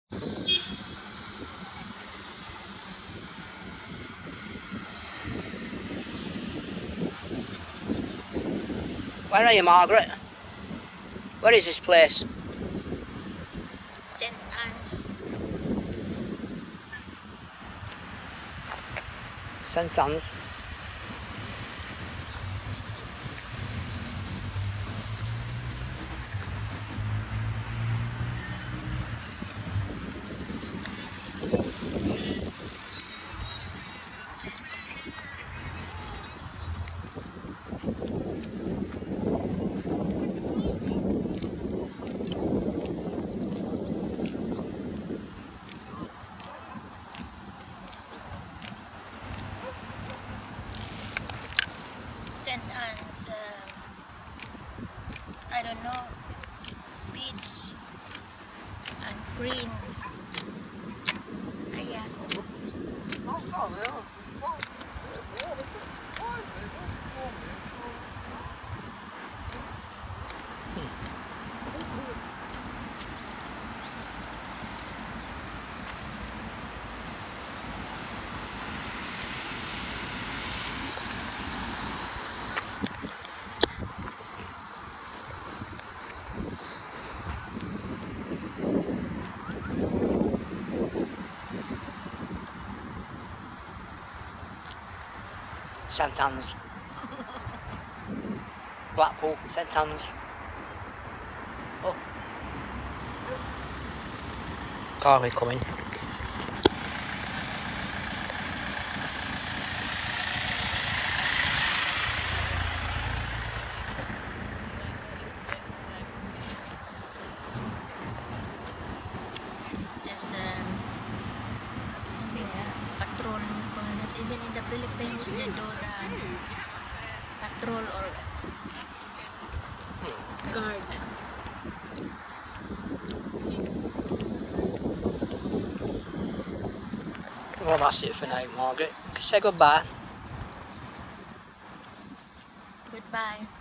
Where are you, Margaret? Where is this place? St. Anne's. St. Anne's. St. Anne's, I don't know, beach and green. Yeah. St. Anne's. Blackpool, St. Anne's. Oh. Car is coming. Just patrol. Even in the Philippines, they do the patrol or guard. Well, that's it for now, Margaret. Say goodbye. Goodbye.